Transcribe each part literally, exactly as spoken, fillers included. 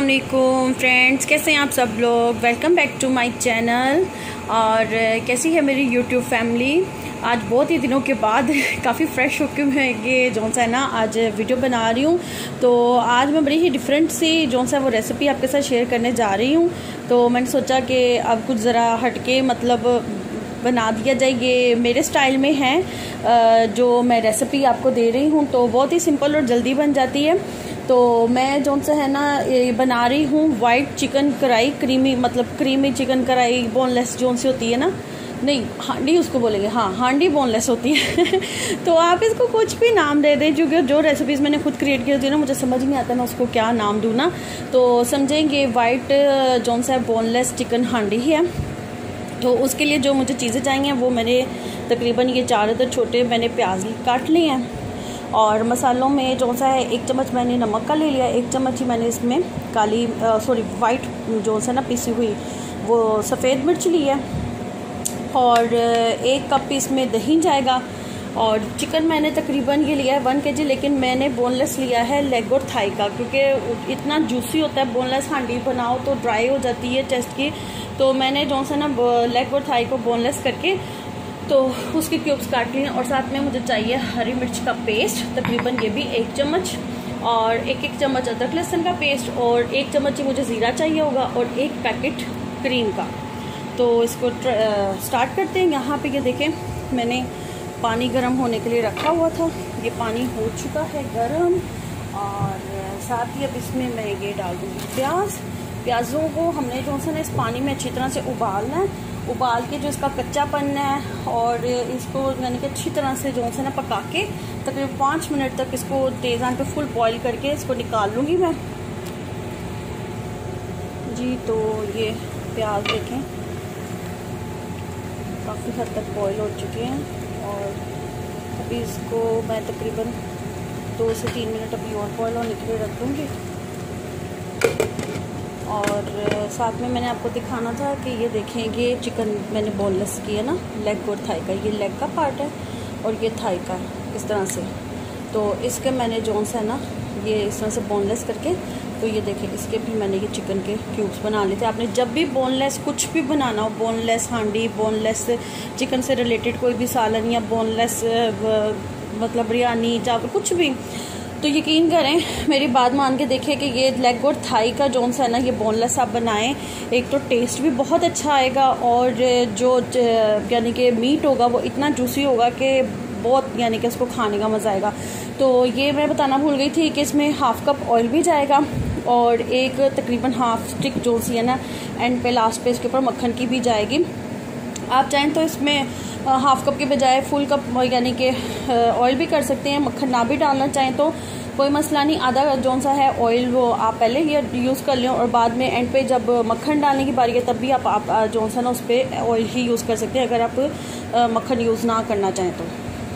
अस्सलामुअलैकुम फ्रेंड्स, कैसे हैं आप सब लोग। Welcome back to my channel. और कैसी है मेरी यूट्यूब फैमिली। आज बहुत ही दिनों के बाद काफ़ी फ्रेश होकर मैं ये जौन सा है ना आज वीडियो बना रही हूँ। तो आज मैं बड़ी ही डिफरेंट सी जौन सा वो रेसिपी आपके साथ शेयर करने जा रही हूँ। तो मैंने सोचा कि अब कुछ ज़रा हटके मतलब बना दिया जाए। ये मेरे स्टाइल में है जो मैं रेसिपी आपको दे रही हूँ। तो बहुत ही सिंपल और जल्दी बन जाती है। तो मैं जौन सा है ना ये बना रही हूँ वाइट चिकन कढ़ाई, क्रीमी मतलब क्रीमी चिकन कढ़ाई, बोनलेस जौन सी होती है ना, नहीं हांडी उसको बोलेंगे, हाँ हांडी बोनलेस होती है। तो आप इसको कुछ भी नाम दे दें, क्योंकि जो रेसिपीज़ मैंने खुद क्रिएट की होती है ना, मुझे समझ नहीं आता मैं उसको क्या नाम दूँ ना। तो समझेंगे वाइट जौन सा है बोनलेस चिकन हांडी ही है। तो उसके लिए जो मुझे चीज़ें चाहिए वो मैंने तकरीबन ये चार अदर छोटे मैंने प्याज काट लिए हैं। और मसालों में जो सा है एक चम्मच मैंने नमक का ले लिया, एक चम्मच ही मैंने इसमें काली सॉरी वाइट जो सा ना पीसी हुई वो सफ़ेद मिर्च ली है। और एक कप इसमें दही जाएगा। और चिकन मैंने तकरीबन ये लिया है वन के जी, लेकिन मैंने बोनलेस लिया है लेग और थाई का, क्योंकि इतना जूसी होता है। बोनलेस हांडी बनाओ तो ड्राई हो जाती है चेस्ट की। तो मैंने जो सा ना लेग और थाई को बोनलेस करके तो उसके क्यूब्स काट लिए। और साथ में मुझे चाहिए हरी मिर्च का पेस्ट, तकरीबन ये भी एक चम्मच, और एक एक चम्मच अदरक लहसुन का पेस्ट, और एक चम्मच ही मुझे ज़ीरा चाहिए होगा, और एक पैकेट क्रीम का। तो इसको स्टार्ट करते हैं। यहाँ पे ये देखें मैंने पानी गर्म होने के लिए रखा हुआ था, ये पानी हो चुका है गर्म। और साथ ही अब इसमें मैं ये डाल दूँगी प्याज। प्याज़ों को हमने जो सा ना इस पानी में अच्छी तरह से उबालना है। उबाल के जो इसका कच्चापन है और इसको यानी कि अच्छी तरह से जो है ना पका के तकरीबन पाँच मिनट तक इसको तेज़ आंच पे फुल बॉईल करके इसको निकाल लूँगी मैं जी। तो ये प्याज देखें काफ़ी हद तक बॉईल हो चुके हैं। और अभी इसको मैं तकरीबन दो से तीन मिनट अभी और बॉईल होने के लिए रख दूँगी। और साथ में मैंने आपको दिखाना था कि ये देखें ये चिकन मैंने बोनलेस किया ना, लेग और थाई का, ये लेग का पार्ट है और ये थाई का इस तरह से। तो इसके मैंने जोन सा है ना ये इस तरह से बोनलेस करके, तो ये देखें इसके भी मैंने ये चिकन के क्यूब्स बना लिए थे। आपने जब भी बोनलेस कुछ भी बनाना हो, बोनलेस हांडी, बोनलेस चिकन से रिलेटेड कोई भी सालन या बोनलेस मतलब बिरयानी चावल कुछ भी, तो यकीन करें मेरी बात मान के देखिए कि ये लेग और थाई का जोन सा है ना ये बोनलेस आप बनाएं, एक तो टेस्ट भी बहुत अच्छा आएगा, और जो यानी कि मीट होगा वो इतना जूसी होगा कि बहुत यानी कि उसको खाने का मज़ा आएगा। तो ये मैं बताना भूल गई थी कि इसमें हाफ़ कप ऑयल भी जाएगा, और एक तकरीबन हाफ स्टिक जो सी है ना एंड पे लास्ट पे इसके ऊपर मक्खन की भी जाएगी। आप चाहें तो इसमें हाफ़ कप के बजाय फुल कप यानी कि ऑयल भी कर सकते हैं। मक्खन ना भी डालना चाहें तो कोई मसला नहीं, आधा जौन सा है ऑयल वो आप पहले ये यूज़ कर लें, और बाद में एंड पे जब मक्खन डालने की बारी है तब भी आप, आप जौन सा ना उस पर ऑयल ही यूज़ कर सकते हैं, अगर आप मक्खन यूज़ ना करना चाहें तो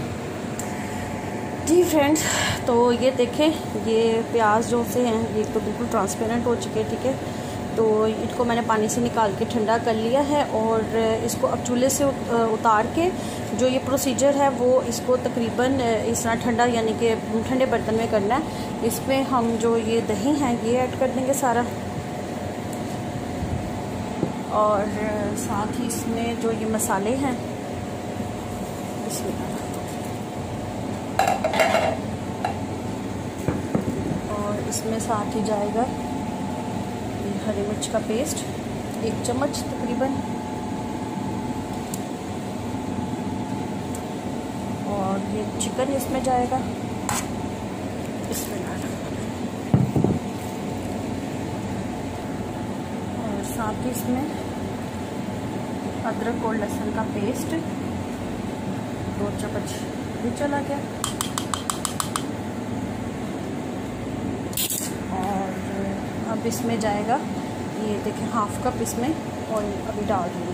जी फ्रेंड्स। तो ये देखें ये प्याज जो से हैं ये तो बिल्कुल ट्रांसपेरेंट हो चुके हैं, ठीक है। तो इनको मैंने पानी से निकाल के ठंडा कर लिया है, और इसको अब चूल्हे से उतार के जो ये प्रोसीजर है वो इसको तकरीबन इस तरह ठंडा यानी कि ठंडे बर्तन में करना है। इसमें हम जो ये दही है ये ऐड कर देंगे सारा, और साथ ही इसमें जो ये मसाले हैं इसमें, और इसमें साथ ही जाएगा हरी मिर्च का पेस्ट एक चम्मच तकरीबन, और ये चिकन इसमें जाएगा इसमें डालना, और साथ ही इसमें अदरक और लहसुन का पेस्ट दो चम्मच भी चला गया। और अब इसमें जाएगा ये देखें हाफ कप इसमें ऑयल अभी डाल दूँगी।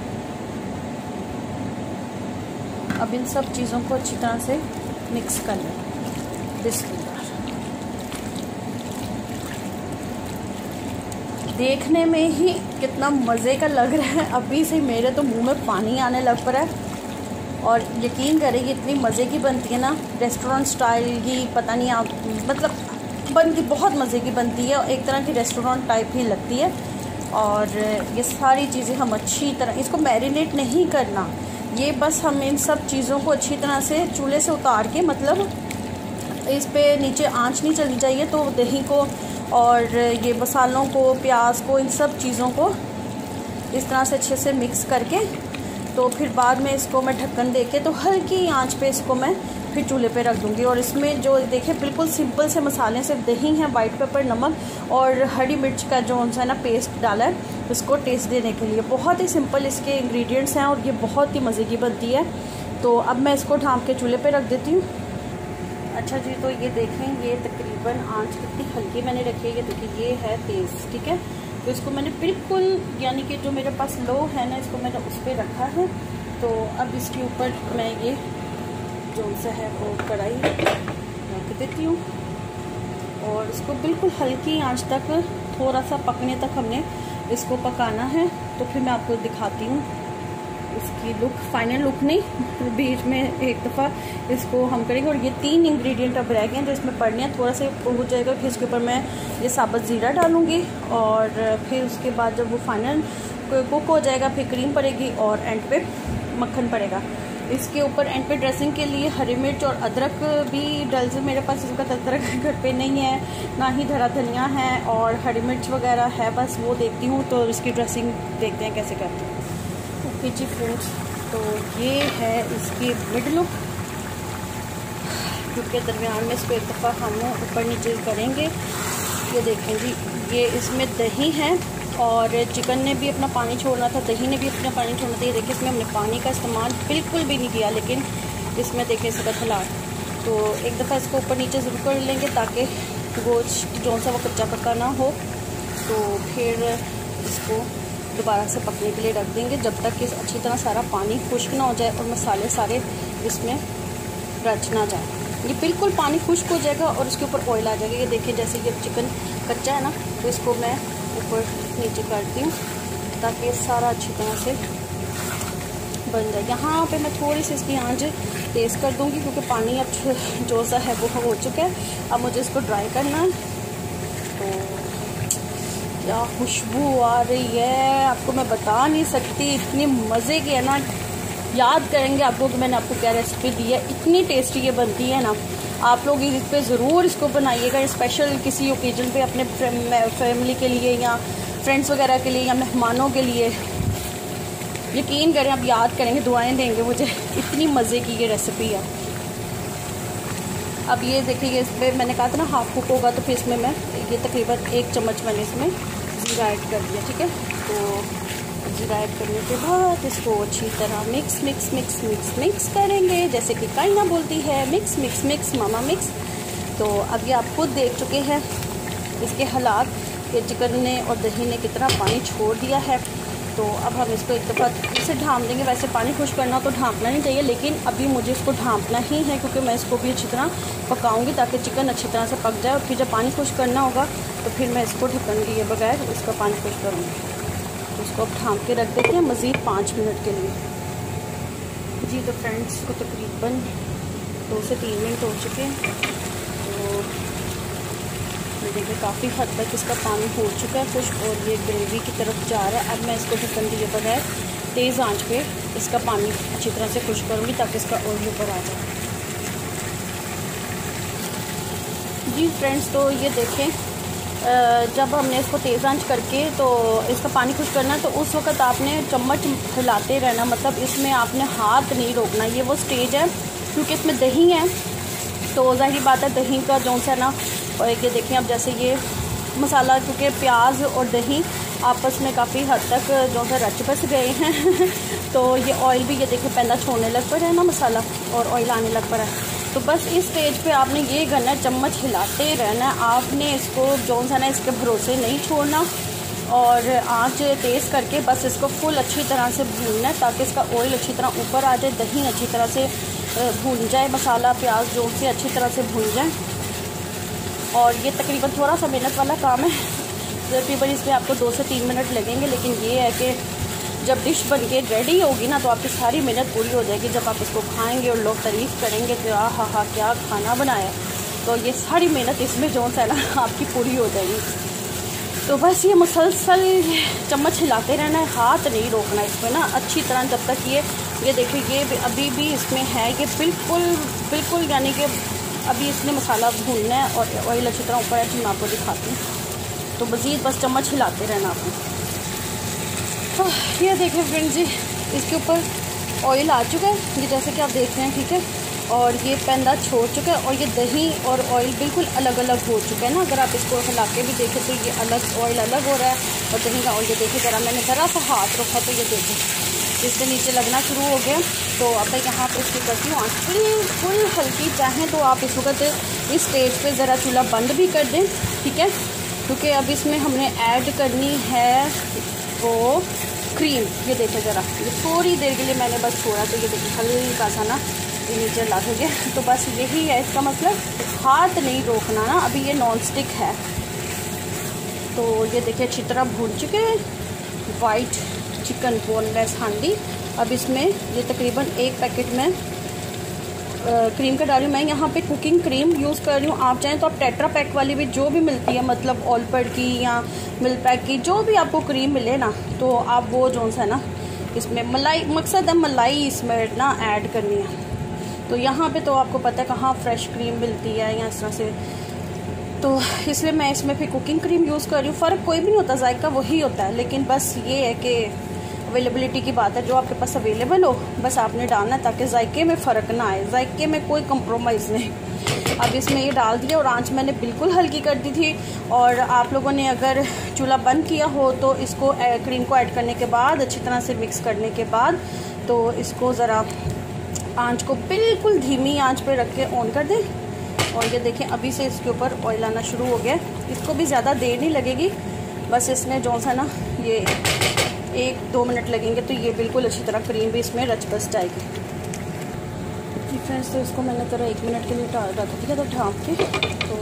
अब इन सब चीज़ों को अच्छी तरह से मिक्स कर लें। बिस्मिल्लाह। देखने में ही कितना मज़े का लग रहा है, अभी से मेरे तो मुंह में पानी आने लग पड़ा है। और यकीन करें ये इतनी मज़े की बनती है ना, रेस्टोरेंट स्टाइल की, पता नहीं आप मतलब बनती बहुत मज़े की बनती है, एक तरह की रेस्टोरेंट टाइप ही लगती है। और ये सारी चीज़ें हम अच्छी तरह, इसको मैरिनेट नहीं करना, ये बस हम इन सब चीज़ों को अच्छी तरह से चूल्हे से उतार के, मतलब इस पे नीचे आंच नहीं चली चाहिए, तो दही को और ये मसालों को, प्याज को, इन सब चीज़ों को इस तरह से अच्छे से मिक्स करके, तो फिर बाद में इसको मैं ढक्कन दे के, तो हल्की आंच पे इसको मैं फिर चूल्हे पे रख दूँगी। और इसमें जो देखिए बिल्कुल सिंपल से मसाले, सिर्फ दही है, वाइट पेपर, नमक और हरी मिर्च का जो है ना पेस्ट डाला है इसको टेस्ट देने के लिए। बहुत ही सिंपल इसके इंग्रेडिएंट्स हैं और ये बहुत ही मज़े की बनती है। तो अब मैं इसको ढाँप के चूल्हे पे रख देती हूँ। अच्छा जी, तो ये देखें, ये तकरीबन आंच कितनी हल्की मैंने रखी है, ये देखिए ये है तेज़, ठीक है। तो इसको मैंने बिल्कुल, यानी कि जो मेरे पास लो है ना, इसको मैंने उस पर रखा है। तो अब इसके ऊपर मैं ये जो सा है वो कढ़ाई रख देती हूँ और इसको बिल्कुल हल्की आंच तक, थोड़ा सा पकने तक हमने इसको पकाना है। तो फिर मैं आपको दिखाती हूँ इसकी लुक, फाइनल लुक नहीं, बीच में एक दफ़ा इसको हम करेंगे। और ये तीन इंग्रेडिएंट अब रह गए हैं जो इसमें पड़ने हैं, थोड़ा सा हो जाएगा, फिर इसके ऊपर मैं ये साबुत ज़ीरा डालूँगी और फिर उसके बाद जब वो फाइनल कुक हो जाएगा फिर क्रीम पड़ेगी और एंड पे मक्खन पड़ेगा। इसके ऊपर एंड पे ड्रेसिंग के लिए हरी मिर्च और अदरक भी डल से, मेरे पास इसका अदरक घर पे नहीं है, ना ही हरा धनिया है और हरी मिर्च वगैरह है, बस वो देखती हूँ। तो इसकी ड्रेसिंग देखते हैं कैसे करते हैं। ओके जी फ्रेंड्स, तो ये है इसकी मिड लुक, क्योंकि दरमियान में इसको एक दफ़ा हम ऊपर नीचे करेंगे। ये देखें जी, ये इसमें दही है और चिकन ने भी अपना पानी छोड़ना था, दही ने भी अपना पानी छोड़ना था। ये देखिए इसमें हमने पानी का इस्तेमाल बिल्कुल भी नहीं किया, लेकिन इसमें देखें इसका खिलाफ। तो एक दफ़ा इसको ऊपर नीचे ज़रूर कर लेंगे ताकि गोश्त जो सा वो कच्चा पक्का ना हो। तो फिर इसको दोबारा से पकने के लिए रख देंगे जब तक कि अच्छी तरह सारा पानी खुश्क ना हो जाए और मसाले सारे इसमें रच ना जाए। ये बिल्कुल पानी खुश्क हो जाएगा और इसके ऊपर ऑयल आ जाएगा। ये देखिए जैसे ये चिकन कच्चा है ना, तो इसको मैं ऊपर नीचे करती हूँ ताकि ये सारा अच्छी तरह से बन जाए। यहाँ पे मैं थोड़ी सी इसकी आंच तेज़ कर दूँगी क्योंकि पानी अब जो सा है वो हो चुका है। अब मुझे इसको ड्राई करना है। तो क्या खुशबू आ रही है, आपको मैं बता नहीं सकती, इतनी मज़े की है ना। याद करेंगे आपको कि मैंने आपको क्या रेसिपी दी है, इतनी टेस्टी ये बनती है ना। आप लोग इस पे ज़रूर इसको बनाइएगा, स्पेशल किसी ओकेजन पे अपने फैमिली के लिए या फ्रेंड्स वगैरह के लिए या मेहमानों के लिए। यकीन करें आप याद करेंगे, दुआएं देंगे मुझे, इतनी मज़े की ये रेसिपी है। अब ये देखिए इस पर मैंने कहा था ना हाफ कुक होगा, तो फिर इसमें मैं ये तकरीबन एक चम्मच मैंने इसमें ज़ीरा ऐड कर दिया, ठीक है। तो ज़ीरा ऐड करने के बाद इसको अच्छी तरह mix mix mix mix mix करेंगे, जैसे कि काइना बोलती है, मिक्स मिक्स मिक्स मामा मिक्स। तो अब ये आप खुद देख चुके हैं इसके हालात कि चिकन ने और दही ने कितना पानी छोड़ दिया है। तो अब हम इसको एक दफ़ा इसे ढाँप देंगे। वैसे पानी खुश करना तो ढाँपना नहीं चाहिए, लेकिन अभी मुझे इसको ढाँपना ही है क्योंकि मैं इसको भी अच्छी तरह पकाऊंगी ताकि चिकन अच्छी तरह से पक जाए। और फिर जब पानी खुश करना होगा तो फिर मैं इसको ढक्कन दिए बगैर इसका पानी खुश करूँगी। तो इसको अब ढाँप के रख देते हैं मज़ीद पाँच मिनट के लिए। जी तो फ्रेंड्स, को तकरीबन दो से तीन मिनट हो चुके हैं। तो देखिए काफ़ी हद तक इसका पानी हो चुका है खुश्क और ये ग्रेवी की तरफ जा रहा है। अब मैं इसको ढक्कन दिए बगैर तेज़ आंच पे इसका पानी अच्छी तरह से खुश्क करूँगी ताकि इसका ऑयल ऊपर आ जाए। जी फ्रेंड्स, तो ये देखें जब हमने इसको तेज़ आंच करके तो इसका पानी खुश्क करना है, तो उस वक्त आपने चम्मच हिलाते रहना, मतलब इसमें आपने हाथ नहीं रोकना। ये वो स्टेज है क्योंकि इसमें दही है, तो जाहिर बात है दही का जो सा ना, और ये देखें अब जैसे ये मसाला, क्योंकि प्याज और दही आपस में काफ़ी हद तक जो है रच बस गए हैं तो ये ऑयल भी ये देखें पैदा छोड़ने लग पड़ा है ना मसाला, और ऑयल आने लग पड़ा है। तो बस इस स्टेज पे आपने ये करना है, चम्मच हिलाते रहना है। आपने इसको जो सा ना इसके भरोसे नहीं छोड़ना और आँच तेज़ करके बस इसको फुल अच्छी तरह से भूनना है ताकि इसका ऑयल अच्छी तरह ऊपर आ जाए, दही अच्छी तरह से भून जाए, मसाला प्याज जो से अच्छी तरह से भून जाए। और ये तकरीबन थोड़ा सा मेहनत वाला काम है, तकरीबन इसमें आपको दो से तीन मिनट लगेंगे, लेकिन ये है कि जब डिश बन के रेडी होगी ना तो आपकी सारी मेहनत पूरी हो जाएगी। जब आप इसको खाएंगे और लोग तारीफ़ करेंगे कि आ हा हा क्या खाना बनाया। तो ये सारी मेहनत इसमें जो है ना आपकी पूरी हो जाएगी। तो बस ये मुसलसल चम्मच हिलाते रहना है, हाथ नहीं रोकना इसमें ना अच्छी तरह, जब तक ये ये देखिए ये अभी भी इसमें है, ये बिल्कुल बिल्कुल यानी कि अभी इसने मसाला भूनना है और ऑयल अच्छी तरह ऊपर है, तो मैं आपको दिखाती हूँ। तो मज़ीद बस चम्मच हिलाते रहना आपको। तो ये देखिए फ्रेंड्स जी, इसके ऊपर ऑयल आ चुका है, ये जैसे कि आप देख रहे हैं, ठीक है। और ये पैंदा छोड़ चुका है और ये दही और ऑयल बिल्कुल अलग अलग हो चुका है ना। अगर आप इसको हिला के भी देखें तो ये अलग ऑयल अलग हो रहा है और दही का ऑयल, ये देखिए ज़रा मैंने ज़रा सा हाथ रखा तो ये देखिए इसके नीचे लगना शुरू हो गया। तो अब मैं यहाँ पर इसकी करती हूँ आँच बिल्कुल हल्की, चाहें तो आप इस वक्त इस स्टेज पर ज़रा चूल्हा बंद भी कर दें, ठीक है, क्योंकि अब इसमें हमने ऐड करनी है वो क्रीम। ये देखिए ज़रा, ये थोड़ी देर के लिए मैंने बस छोड़ा तो ये देखिए हल्का सा ना ये नीचे लग गया। तो बस यही है इसका मतलब, हाथ नहीं रोकना ना। अभी ये नॉन स्टिक है। तो ये देखिए अच्छी तरह भून चुके हैं वाइट चिकन बोनलेस हांडी। अब इसमें ये तकरीबन एक पैकेट में क्रीम का डाली हूँ। मैं यहाँ पे कुकिंग क्रीम यूज़ कर रही हूँ। आप चाहें तो आप टेट्रा पैक वाली भी जो भी मिलती है, मतलब ऑलपर्ड की या मिल्क पैक की, जो भी आपको क्रीम मिले ना, तो आप वो जो है ना इसमें मलाई, मकसद है मलाई इसमें ना ऐड करनी है। तो यहाँ पे तो आपको पता है कहाँ फ्रेश क्रीम मिलती है या इस तरह से, तो इसलिए मैं इसमें फिर कुकिंग क्रीम यूज़ कर रही हूँ। फ़र्क कोई भी नहीं होता, जायका वही होता है, लेकिन बस ये है कि अवेलेबिलिटी की बात है, जो आपके पास अवेलेबल हो बस आपने डालना है, ताकि जायके में फ़र्क ना आए। जायके में कोई कंप्रोमाइज़ नहीं। अब इसमें ये डाल दिया और आंच मैंने बिल्कुल हल्की कर दी थी। और आप लोगों ने अगर चूल्हा बंद किया हो तो इसको क्रीम को ऐड करने के बाद, अच्छी तरह से मिक्स करने के बाद, तो इसको ज़रा आंच को बिल्कुल धीमी आंच पे रख के ऑन कर दें। और ये देखें अभी से इसके ऊपर ऑयल आना शुरू हो गया। इसको भी ज़्यादा देर नहीं लगेगी, बस इसमें जो सा ना ये एक दो मिनट लगेंगे तो ये बिल्कुल अच्छी तरह क्रीम भी इसमें रच बस जाएगी। फ्रेंड्स तो इसको मैंने तरह एक मिनट के लिए रखा दिया तो ढाँप के, तो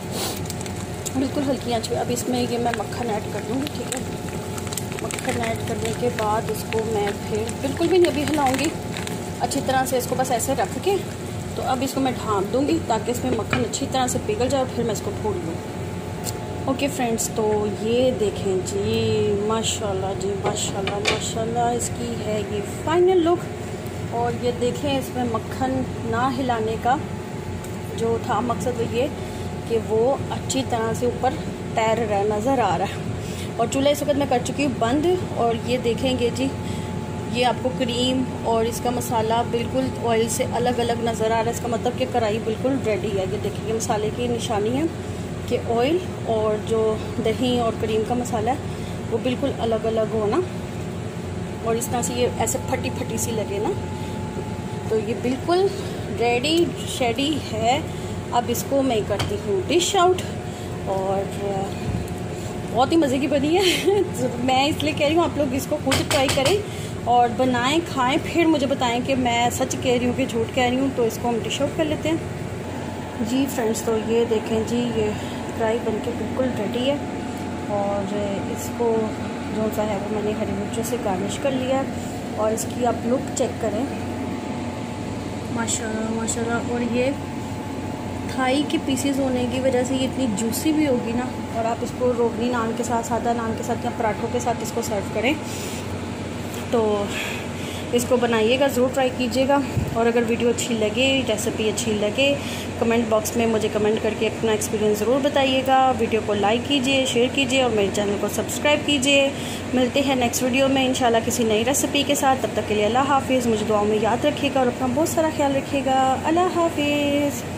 बिल्कुल हल्की आंच पे। अब इसमें ये मैं मक्खन ऐड कर दूँगी, ठीक है। मक्खन ऐड करने के बाद इसको मैं फिर बिल्कुल भी नहीं अभी हिलाऊँगी, अच्छी तरह से इसको बस ऐसे रख के, तो अब इसको मैं ढाँप दूँगी ताकि इसमें मक्खन अच्छी तरह से पिघल जाए और फिर मैं इसको भून लूँ। ओके फ्रेंड्स, तो ये देखें जी, माशाल्लाह जी माशाल्लाह माशाल्लाह इसकी है ये फाइनल लुक। और ये देखें इसमें मक्खन ना हिलाने का जो था मकसद वो ये कि वो अच्छी तरह से ऊपर तैर रहा नज़र आ रहा है। और चूल्हा इस वक्त मैं कर चुकी हूँ बंद। और ये देखेंगे जी, ये आपको क्रीम और इसका मसाला बिल्कुल ऑयल से अलग अलग नज़र आ रहा है। इसका मतलब कि कढ़ाई बिल्कुल रेडी है। ये देखिए मसाले की निशानी है कि ऑयल और जो दही और क्रीम का मसाला है वो बिल्कुल अलग अलग हो ना, और इस तरह से ये ऐसे फटी फटी सी लगे ना, तो ये बिल्कुल रेडी शेडी है। अब इसको मैं करती हूँ डिश आउट और बहुत ही मज़े की बनी है। मैं इसलिए कह रही हूँ आप लोग इसको खुद ट्राई करें और बनाएं, खाएं, फिर मुझे बताएं कि मैं सच कह रही हूँ कि झूठ कह रही हूँ। तो इसको हम डिश आउट कर लेते हैं जी फ्रेंड्स। तो ये देखें जी, ये फ्राई बनके बिल्कुल रेडी है और इसको जो सा है वो मैंने हरी मिर्चों से गार्निश कर लिया है। और इसकी आप लुक चेक करें, माशाल्लाह माशाल्लाह। और ये थाई के पीसेस होने की वजह से ये इतनी जूसी भी होगी ना। और आप इसको रोगनी नान के साथ, सादा नान के साथ या पराठों के साथ इसको सर्व करें, तो इसको बनाइएगा, ज़रूर ट्राई कीजिएगा। और अगर वीडियो अच्छी लगे, रेसिपी अच्छी लगे, कमेंट बॉक्स में मुझे कमेंट करके अपना एक्सपीरियंस ज़रूर बताइएगा। वीडियो को लाइक कीजिए, शेयर कीजिए और मेरे चैनल को सब्सक्राइब कीजिए। मिलते हैं नेक्स्ट वीडियो में इंशाल्लाह किसी नई रेसिपी के साथ। तब तक के लिए अल्लाह हाफिज़। मुझे दुआओं में याद रखिएगा और अपना बहुत सारा ख्याल रखिएगा। अल्लाह हाफिज़।